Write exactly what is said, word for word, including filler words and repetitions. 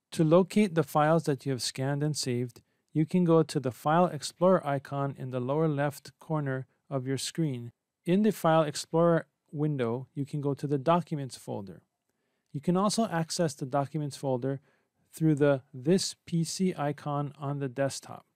To locate the files that you have scanned and saved, you can go to the File Explorer icon in the lower left corner of your screen. In the File Explorer window, you can go to the Documents folder. You can also access the Documents folder through the This P C icon on the desktop.